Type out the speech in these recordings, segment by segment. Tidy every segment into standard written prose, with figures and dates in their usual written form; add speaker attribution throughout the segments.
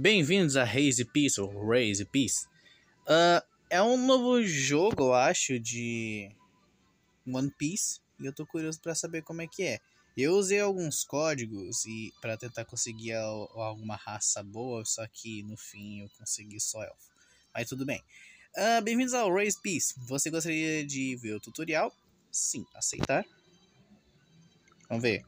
Speaker 1: Bem-vindos a Raise Peace, ou Raise Peace. É um novo jogo, eu acho, de One Piece. E eu tô curioso pra saber como é que é. Eu usei alguns códigos para tentar conseguir alguma raça boa, só que no fim eu consegui só elfo. Mas tudo bem. Bem-vindos ao Raise Peace. Você gostaria de ver o tutorial? Sim, aceitar. Vamos ver.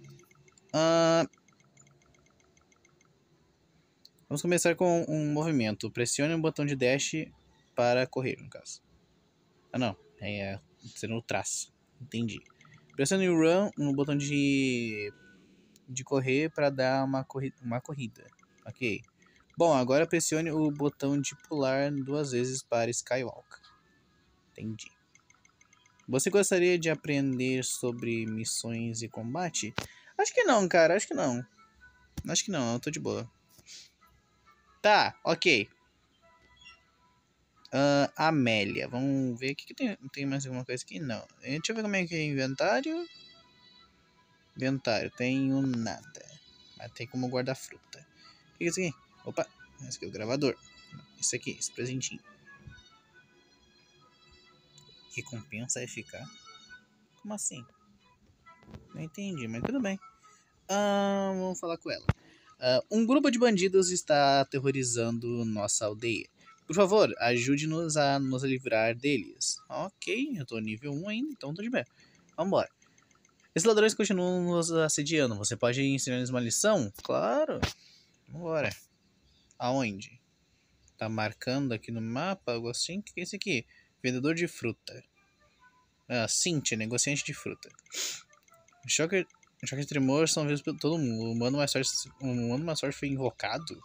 Speaker 1: Vamos começar com um movimento. Pressione o botão de dash para correr, no caso. Não. É sendo o traço. Entendi. Pressione o run no botão de correr para dar uma corrida. Ok. Bom, agora pressione o botão de pular 2 vezes para Skywalk. Entendi. Você gostaria de aprender sobre missões e combate? Acho que não, cara. Acho que não. Eu tô de boa. Tá, ok. Amélia. Vamos ver o que tem. Tem mais alguma coisa aqui? Não. Deixa eu ver como é que é inventário. Inventário. Tenho nada. Mas tem como guardar fruta. O que é isso aqui? Opa. Esse aqui é o gravador. Isso aqui. Esse presentinho. Recompensa FK? Como assim? Não entendi, mas tudo bem. Vamos falar com ela. Um grupo de bandidos está aterrorizando nossa aldeia. Por favor, ajude-nos a nos livrar deles. Ok, eu tô nível 1 ainda, então tô de bem. Vambora. Esses ladrões continuam nos assediando. Você pode ensinar-lhes uma lição? Claro. Vambora. Aonde? Tá marcando aqui no mapa algo assim? O que é isso aqui? Vendedor de fruta. Cynthia, negociante de fruta. Choque de tremor são vistos por todo mundo. O humano mais forte foi invocado?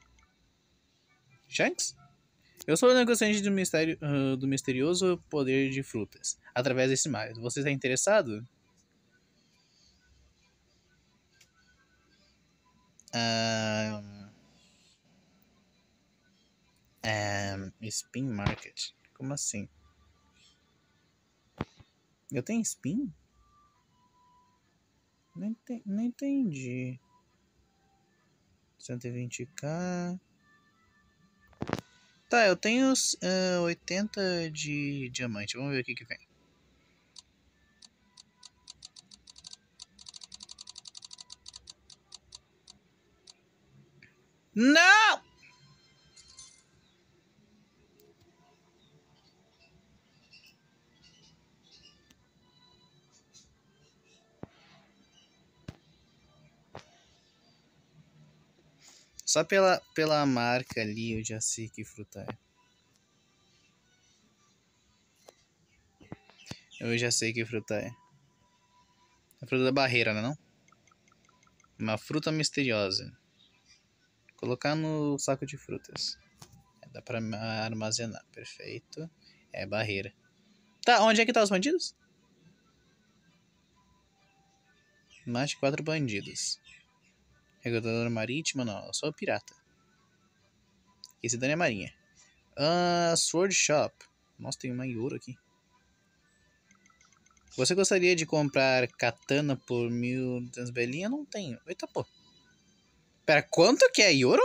Speaker 1: Shanks? Eu sou o negociante do misterioso poder de frutas. Através desse mar. Você está interessado? Spin Market? Como assim? Eu tenho spin? Não entendi. 120k. Tá, eu tenho 80 de diamante. Vamos ver o que vem. Não! Só pela marca ali eu já sei que fruta é. Eu já sei que fruta é. A fruta da barreira, não é não? Uma fruta misteriosa. Colocar no saco de frutas. Dá pra armazenar. Perfeito. É barreira. Tá, onde é que tá os bandidos? Mais de 4 bandidos. Reguladora marítima, não. Eu sou pirata. Esse dano é marinha. Sword Shop. Nossa, tem uma ouro aqui. Você gostaria de comprar katana por 1.200 belinha? Não tenho. Eita, pô. Pera, quanto que é ouro?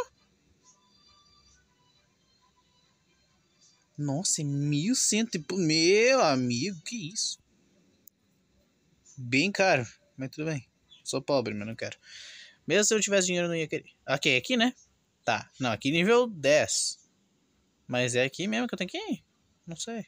Speaker 1: Nossa, 1.100 e... Meu amigo, que isso? Bem caro. Mas tudo bem. Sou pobre, mas não quero. Mesmo se eu tivesse dinheiro, eu não ia querer. Ok, aqui, né? Tá. Não, aqui nível 10. Mas é aqui mesmo que eu tenho que ir? Não sei.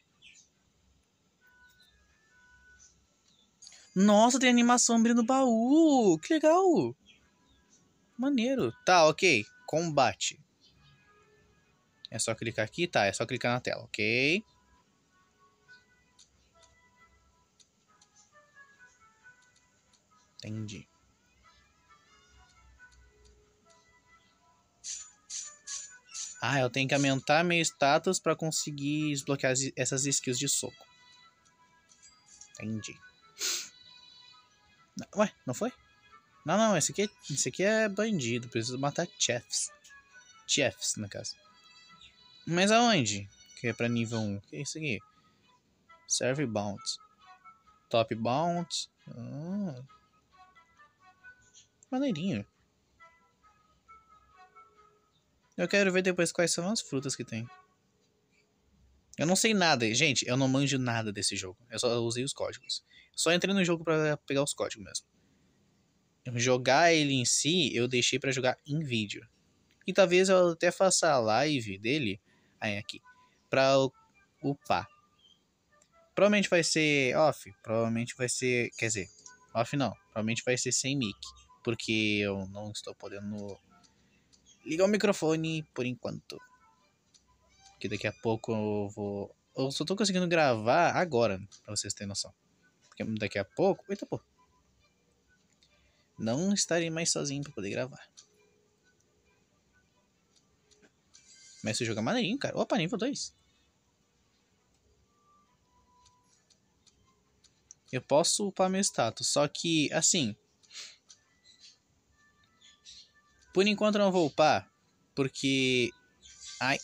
Speaker 1: Nossa, tem animação abrindo baú. Que legal. Maneiro. Tá, ok. Combate. É só clicar aqui? Tá, é só clicar na tela, ok? Entendi. Eu tenho que aumentar meu status pra conseguir desbloquear essas skills de soco. Entendi. Ué, não foi? Não, esse aqui é bandido. Preciso matar chefs. Chefs, no caso. Mas aonde? Que é pra nível 1. Que é isso aqui? Serve Bounty. Top Bounty. Maneirinho. Eu quero ver depois quais são as frutas que tem. Eu não sei nada, gente. Eu não manjo nada desse jogo. Eu só usei os códigos. Só entrei no jogo pra pegar os códigos mesmo. Jogar ele em si, eu deixei pra jogar em vídeo. E talvez eu até faça a live dele. Aí, aqui. Pra upar. Provavelmente vai ser off. Provavelmente vai ser. Quer dizer, off não. Provavelmente vai ser sem mic. Porque eu não estou podendo ligar o microfone por enquanto. Que daqui a pouco eu vou. Eu só tô conseguindo gravar agora, pra vocês terem noção. Porque daqui a pouco. Eita, pô. Não estarei mais sozinho pra poder gravar. Mas esse jogo é maneirinho, cara. Opa, nível 2. Eu posso upar meu status. Só que, assim. Por enquanto eu não vou upar. Porque. Ai.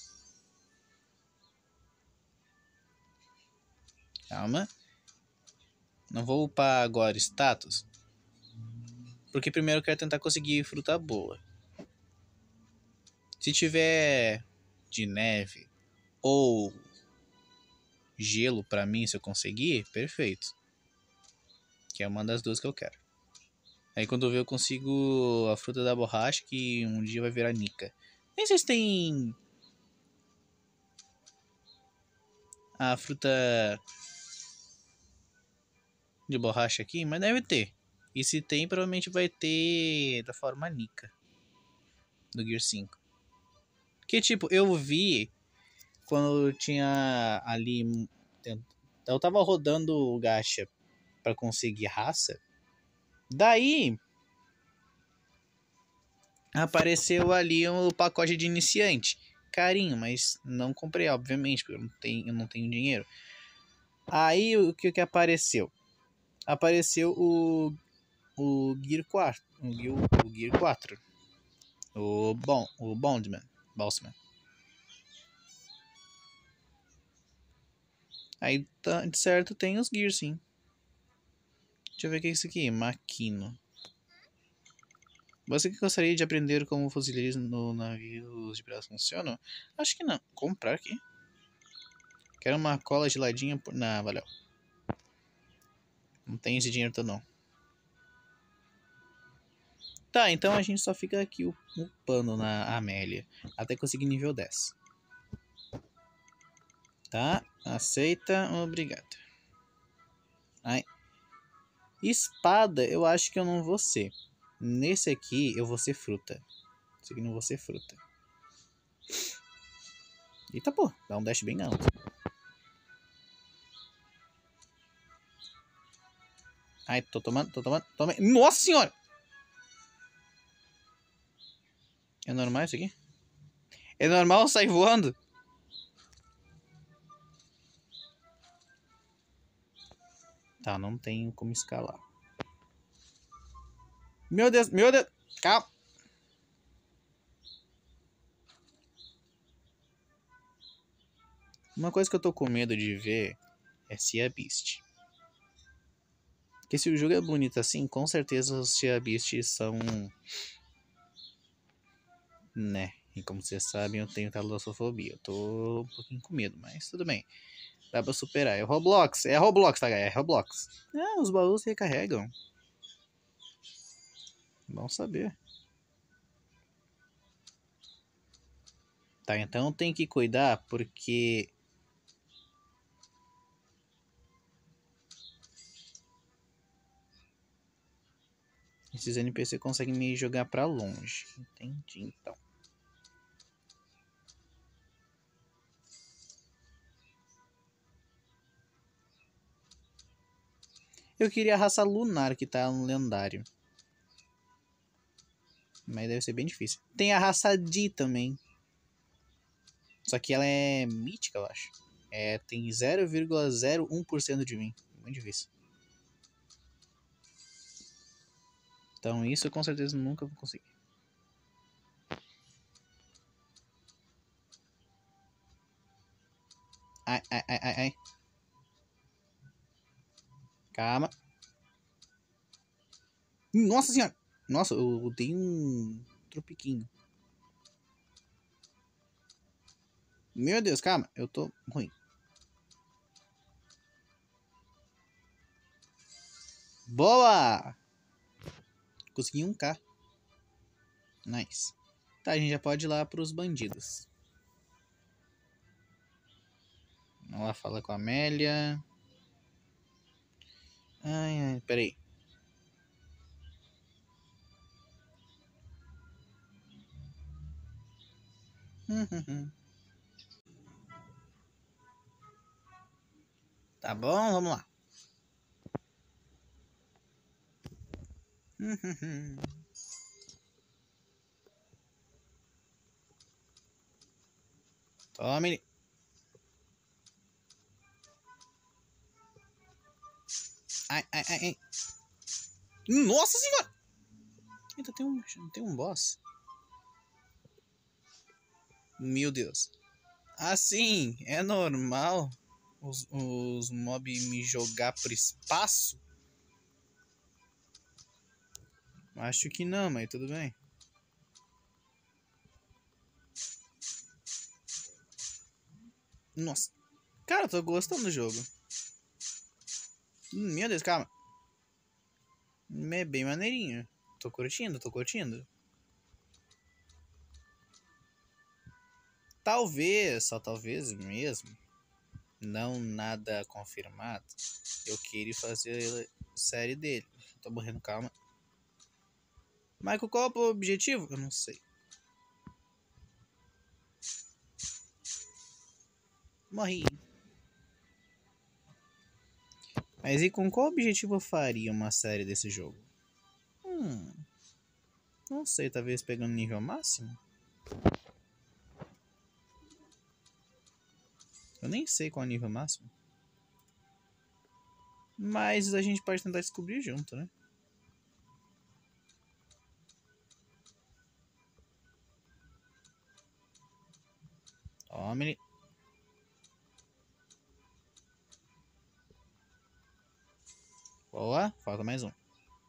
Speaker 1: Calma. Não vou upar agora status. Porque primeiro eu quero tentar conseguir fruta boa. Se tiver de neve ou gelo pra mim, se eu conseguir, perfeito. Que é uma das duas que eu quero. Aí quando eu ver eu consigo a fruta da borracha, que um dia vai virar nica. Nem sei se tem a fruta de borracha aqui, mas deve ter. E se tem, provavelmente vai ter da forma nica do Gear 5. Que tipo, eu vi quando eu tinha ali. Eu tava rodando o gacha pra conseguir raça. Daí apareceu ali o pacote de iniciante. Carinho, mas não comprei, obviamente, porque eu não tenho dinheiro. Aí o que apareceu? Apareceu o Gear 4. O Gear 4. O Bondman. Bossman. Aí, tá, de certo, tem os Gears, sim. Deixa eu ver o que é isso aqui. Maquino. Você que gostaria de aprender como fuzileiros no navios de braço funcionam? Acho que não. Comprar aqui. Quero uma cola geladinha por... Não, valeu. Não tem esse dinheiro todo não. Tá, então a gente só fica aqui upando na Amélia. Até conseguir nível 10. Tá, aceita, obrigado. Ai. Espada, eu acho que eu não vou ser. Nesse aqui, eu vou ser fruta. Esse aqui não vou ser fruta. Eita, pô, dá um dash bem alto. Ai, tô tomando. Nossa senhora! É normal isso aqui? É normal sair voando? Tá, não tenho como escalar. Meu Deus, meu Deus! Calma! Uma coisa que eu tô com medo de ver é Sea Beast. Porque se o jogo é bonito assim, com certeza os Sea Beasts são... Né? E como vocês sabem, eu tenho talassofobia. Eu tô um pouquinho com medo, mas tudo bem. Dá pra superar. É Roblox. É Roblox, tá, galera? É Roblox. Ah, os baús recarregam. Bom saber. Tá, então tem que cuidar porque... esses NPC conseguem me jogar pra longe. Entendi, então. Eu queria a raça lunar que tá no lendário. Mas deve ser bem difícil. Tem a raça D também. Só que ela é mítica, eu acho. É, tem 0,01% de mim. Muito difícil. Então isso eu com certeza nunca vou conseguir. Ai, ai, ai, ai, ai. Calma. Nossa senhora. Nossa, eu dei um tropiquinho. Meu Deus, calma. Eu tô ruim. Boa! Consegui 1k. Nice. Tá, a gente já pode ir lá pros bandidos. Vamos lá, fala com a Amélia. Ai, peraí. Tá bom, vamos lá. Tome. Ai, ai, ai, ai. Nossa senhora! Ainda tem um boss. Meu Deus. Assim, é normal os mobs me jogar pro espaço? Acho que não, mas tudo bem. Nossa. Cara, eu tô gostando do jogo. Meu Deus, calma. É bem maneirinho. Tô curtindo, tô curtindo. Talvez, só talvez mesmo, não nada confirmado, eu queria fazer série dele. Tô morrendo, calma. Michael, qual é o objetivo? Eu não sei. Morri. Mas e com qual objetivo eu faria uma série desse jogo? Não sei, talvez pegando nível máximo? Eu nem sei qual é o nível máximo. Mas a gente pode tentar descobrir junto, né? Tome. Boa, falta mais um.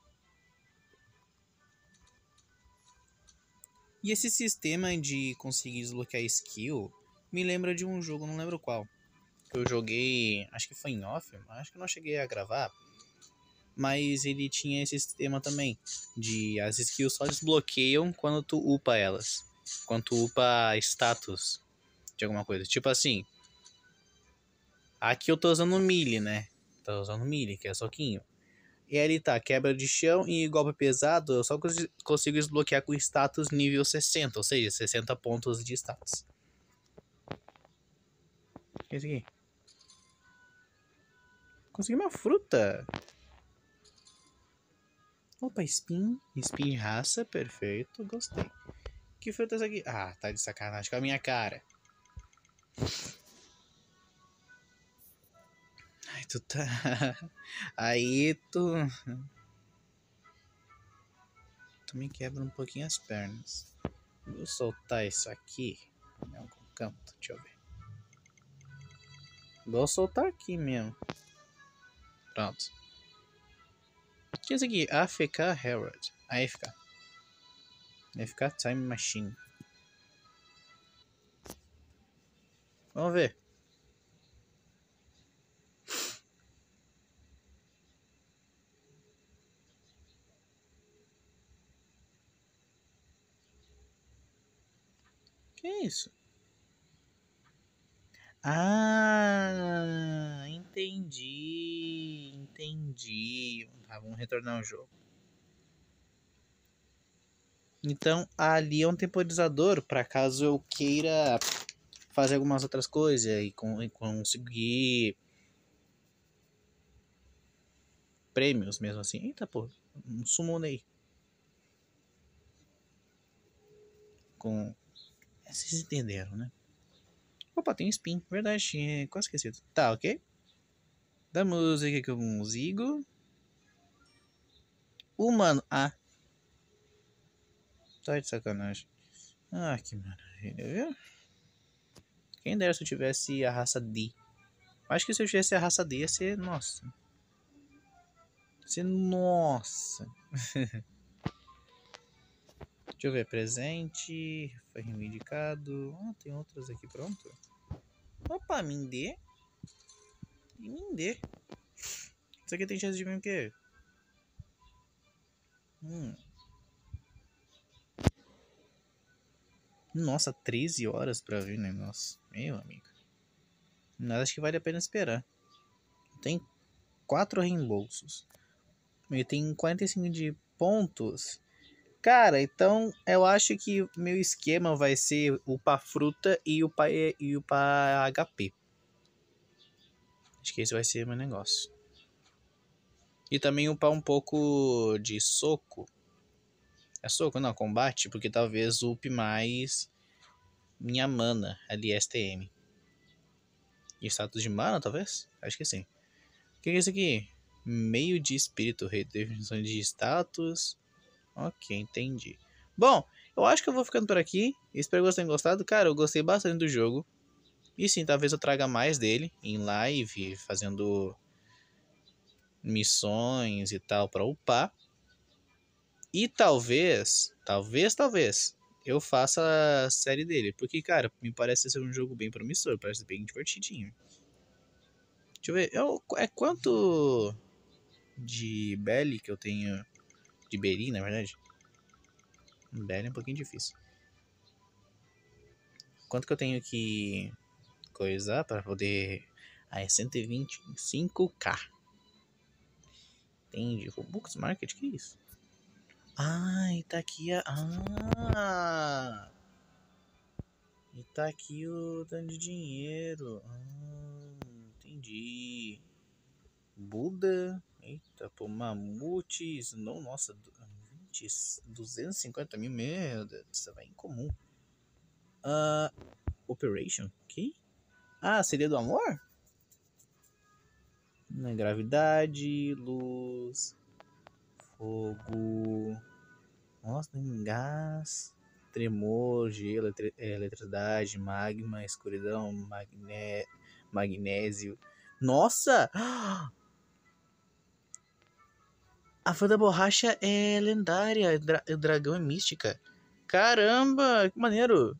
Speaker 1: E esse sistema de conseguir desbloquear skill me lembra de um jogo, não lembro qual. Que eu joguei, acho que foi em off, acho que eu não cheguei a gravar. Mas ele tinha esse sistema também, de as skills só desbloqueiam quando tu upa elas. Quando tu upa status de alguma coisa. Tipo assim, aqui eu tô usando melee, né? Tô usando melee, que é soquinho. E aí tá, quebra de chão e golpe pesado, eu só consigo desbloquear com status nível 60, ou seja, 60 pontos de status. O que é isso aqui? Consegui uma fruta. Opa, spin. Spin raça, perfeito, gostei. Que fruta é essa aqui? Ah, tá de sacanagem com a minha cara. Ai, tu tá... Aí tu... Tu me quebra um pouquinho as pernas. Vou soltar isso aqui. Em algum canto, deixa eu ver. Vou soltar aqui mesmo. Pronto. O que é isso aqui? AFK Herald. AFK. AFK Time Machine. Vamos ver. Que é isso? Ah, entendi. Entendi. Tá, vamos retornar ao jogo. Então, ali é um temporizador para caso eu queira fazer algumas outras coisas e conseguir prêmios mesmo assim. Eita, pô, um summonei. Com... Vocês entenderam, né? Opa, tem um spin. Verdade, tinha quase esquecido. Tá, ok. Da música que eu consigo. Humano. Ah. Tá de sacanagem. Ah, que maravilha, viu? Quem dera se eu tivesse a raça D. Acho que se eu tivesse a raça D ia ser... Nossa. Ia ser... Nossa. Deixa eu ver. Presente. Foi reivindicado. Ah, tem outros aqui, pronto. Opa, Mindê. E Mindê. Isso aqui tem chance de vir o quê? Nossa, 13 horas pra vir, né? Nossa, meu amigo. Nada, acho que vale a pena esperar. Tem 4 reembolsos. E tem 45 de pontos. Cara, então eu acho que meu esquema vai ser upar fruta e upar HP. Acho que esse vai ser meu negócio. E também upar um pouco de soco. É soco? Não, combate, porque talvez upe mais minha mana ali, STM. E status de mana, talvez? Acho que sim. O que é isso aqui? Meio de espírito, redefinição de status. Ok, entendi. Bom, eu acho que eu vou ficando por aqui. Espero que vocês tenham gostado. Cara, eu gostei bastante do jogo. E sim, talvez eu traga mais dele em live, fazendo missões e tal pra upar. E talvez, eu faça a série dele. Porque, cara, me parece ser um jogo bem promissor, parece bem divertidinho. Deixa eu ver, é quanto de Belly que eu tenho? De Beri, na verdade. Belly é um pouquinho difícil. Quanto que eu tenho que coisar pra poder... Ah, é 125k. Entendi. Robux Market, que isso? Ah, e tá aqui a... Ah! E tá aqui o tanto de dinheiro. Entendi. Buda. Eita, pô, mamutes. Não, nossa, 250 mil. Meu Deus, isso vai incomum. Operation? Que? Ah, seria do amor? Na gravidade, luz, fogo. Nossa, tem gás, tremor, gelo, eletricidade, magma, escuridão, magnésio. Nossa! A flor da borracha é lendária, o dragão é mística. Caramba, que maneiro!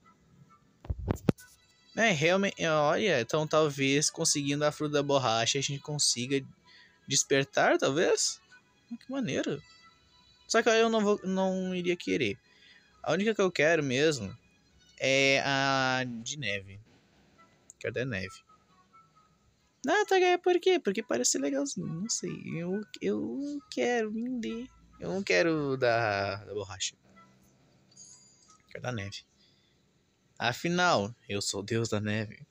Speaker 1: É, realmente, olha, então talvez conseguindo a fruta da borracha a gente consiga despertar, talvez? Que maneiro. Só que eu não iria querer. A única que eu quero mesmo é a de neve. Quero da neve. Ah, tá, por quê? Porque parece legalzinho, não sei. Eu quero vender. Eu não quero da borracha. Quero da neve. Afinal, eu sou o deus da neve.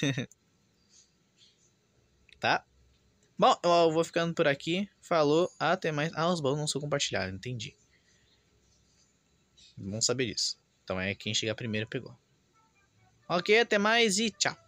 Speaker 1: Tá? Bom, eu vou ficando por aqui. Falou, até mais. Ah, os baús não são compartilhados, entendi. Bom saber disso. Então é quem chegar primeiro pegou. Ok, até mais e tchau.